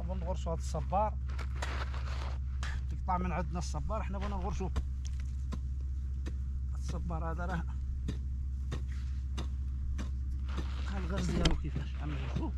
نبغوا نغرسوا هذا الصبار، يقطع من عندنا الصبار، حنا بغينا نغرسوا الصبار هذا. راه ها الغرز ديالو كيفاش غنغرسوه.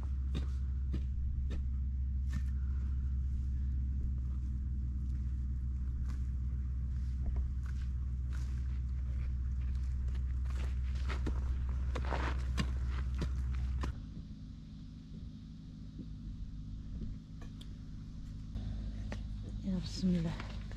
يا بسم الله.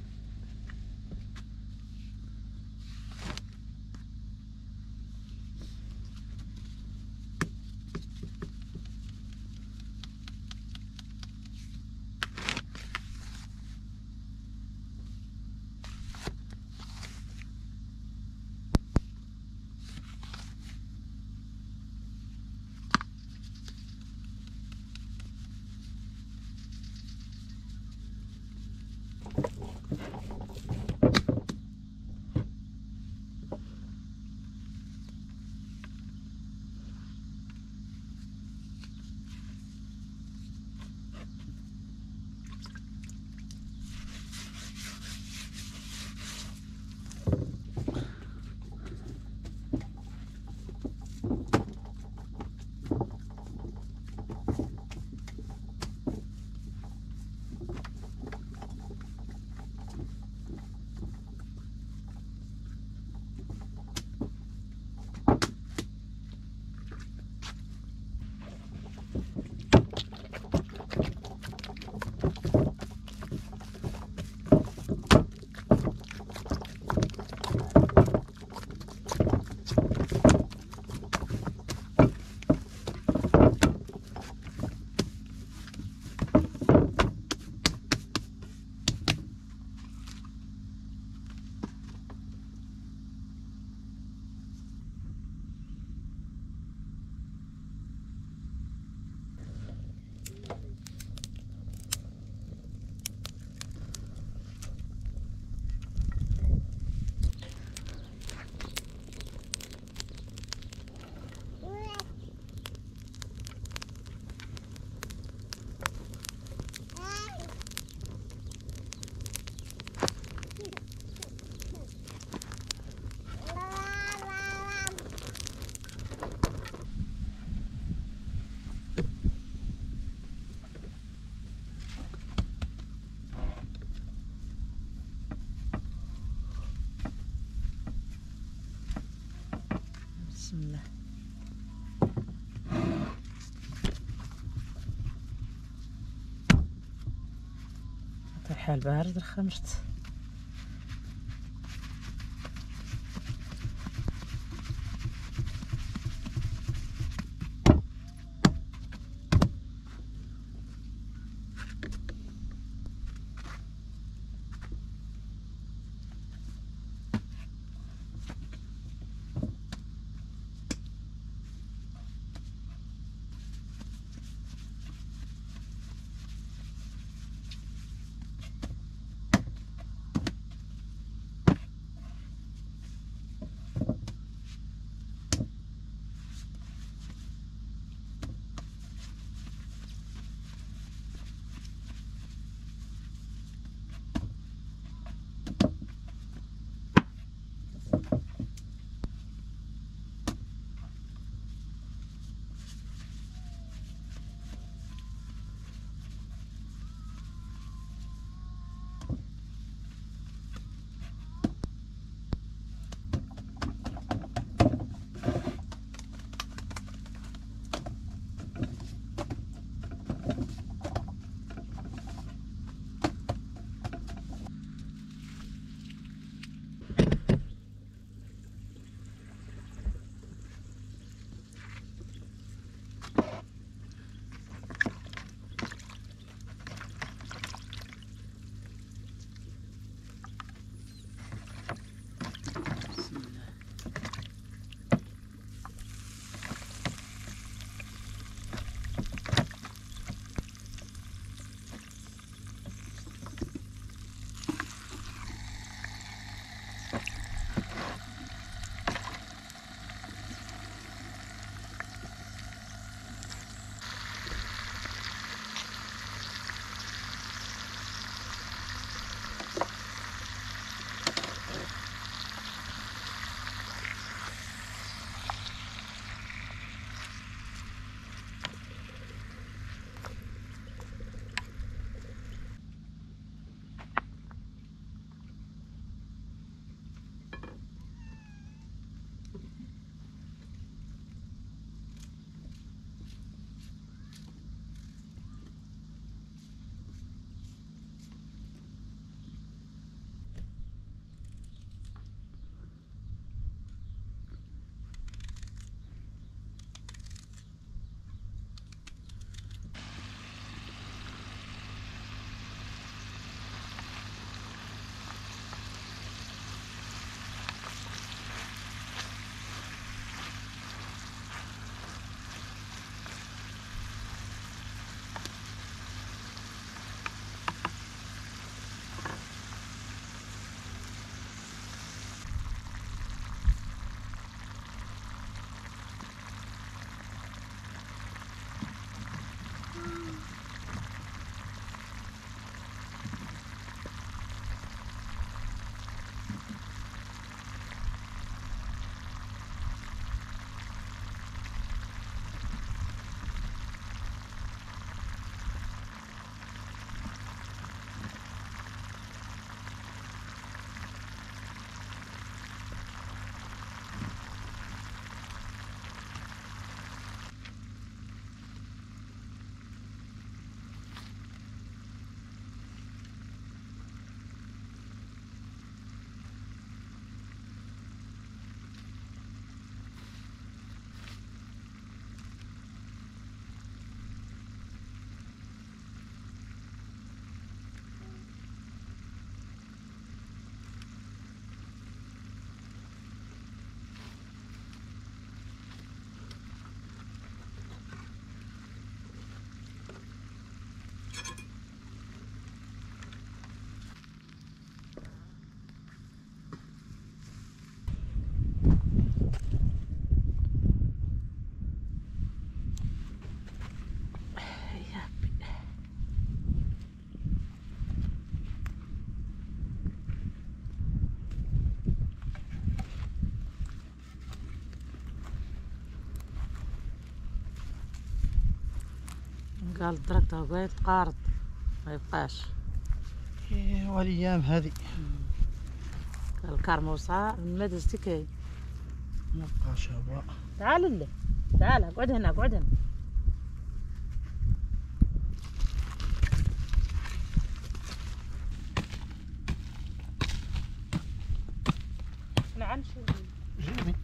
بسم الله. الحال بارد خمرت. قال دركتها بغيت تقارض ما يبقاش. ايوا الايام هذه قال الكرموسة ما دزتي كاين. ما بقاش هو. تعال لا تعال اقعد هنا اقعد هنا. نعم شو جيبي.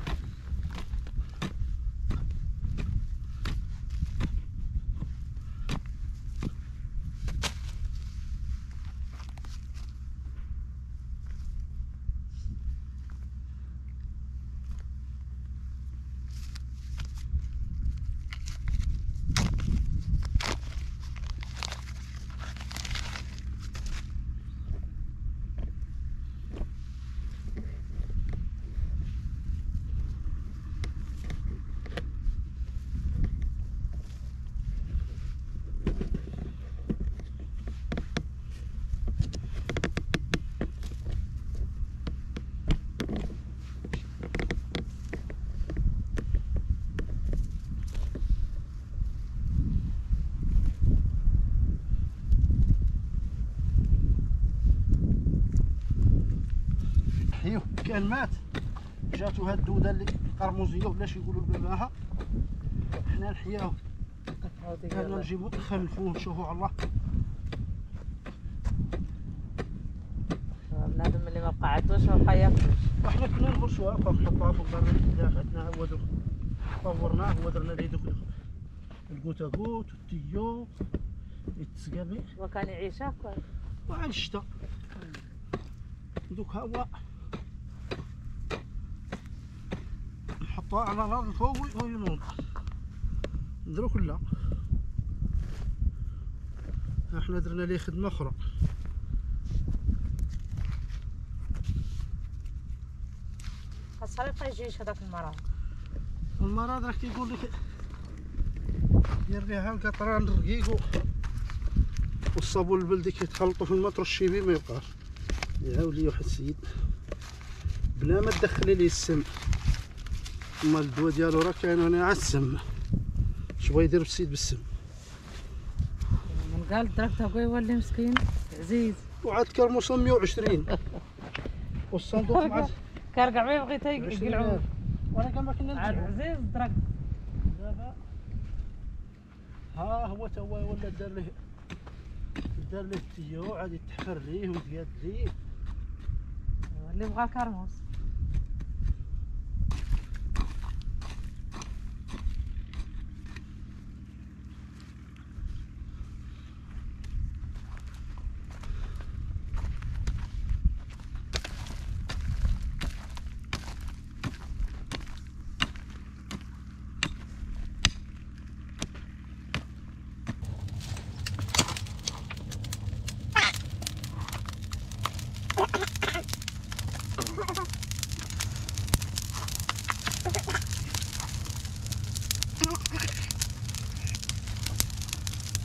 ايوا كان مات جاتو هاد الدوده اللي قرموزيه ولا شي يقولوا باباها، حنا نحياو كنا نجيبو نخلفوه نشوفو على الله. بنادم اللي ما بقى عندوش ما بقى ياكلوش. وحنا كنا نغرسوها هكا نحطوها فوق الباب عندنا هو دوك طورناه هو درنا ليه دوك الكوتاكوت والتيو يتسقى وكان يعيش هكا وعلى الشتا دوك هو نحطوها على الارض فوق وينوض دروك لا. احنا درنا ليه خدمه اخرى. خاصها يبقى يجيش هذاك المرض. المرض راك تيقول لك دير بها القطران الرقيق والصابون البلدي كيتخلطوا في الماء ترشي بيه ما يبقاش. يا ولي واحد السيد بلا ما تدخلي ليه السم، اما الدواء ديالو راه كاين هنا على السم، شويه يدير بالسيد بالسم. من قال دركتها بغا يولي مسكين عزيز. وعاد كرموسه 120 والصندوق مع كان كاع ما يبغي يقلعوه. وانا كما كنا عاد عزيز درك دابا ها هو تا هو ولا دار ليه التيو عاد يتحفر ليه ويتقاد ليه اللي بغى الكرموس.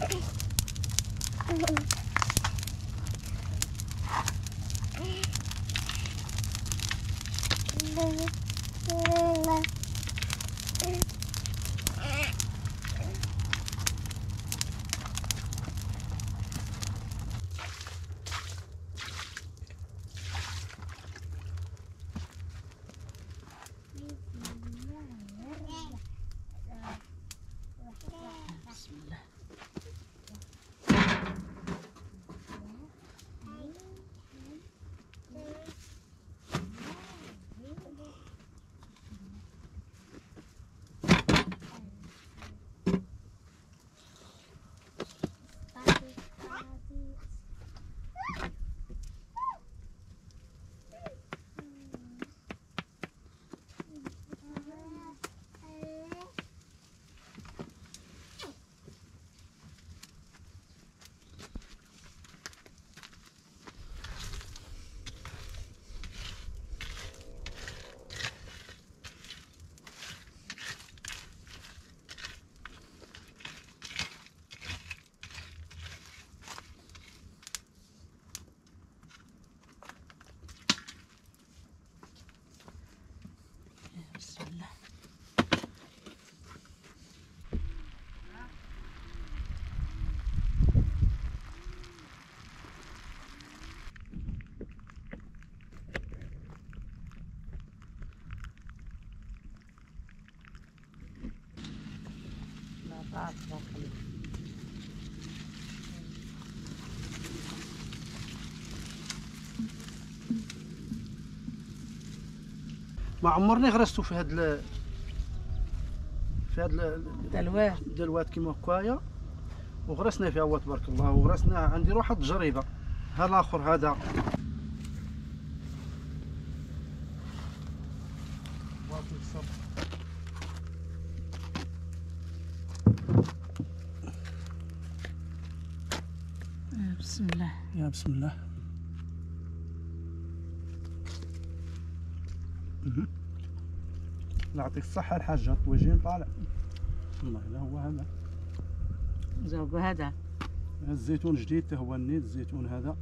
بسم الله. بسم الله. لا تعرف داخل. ما عمرني غرستو في هاد دلوات. الدلوات كيما هكايا، وغرسنا فيها هو تبارك الله، وغرسنا عندي واحد التجربه. ها الاخر هذا بسم الله. يا بسم الله. الله يعطيك الصحة الحاجة، الطويجين طالع. والله لا هو هذا زوج هذا الزيتون جديد، هو النيت الزيتون هذا.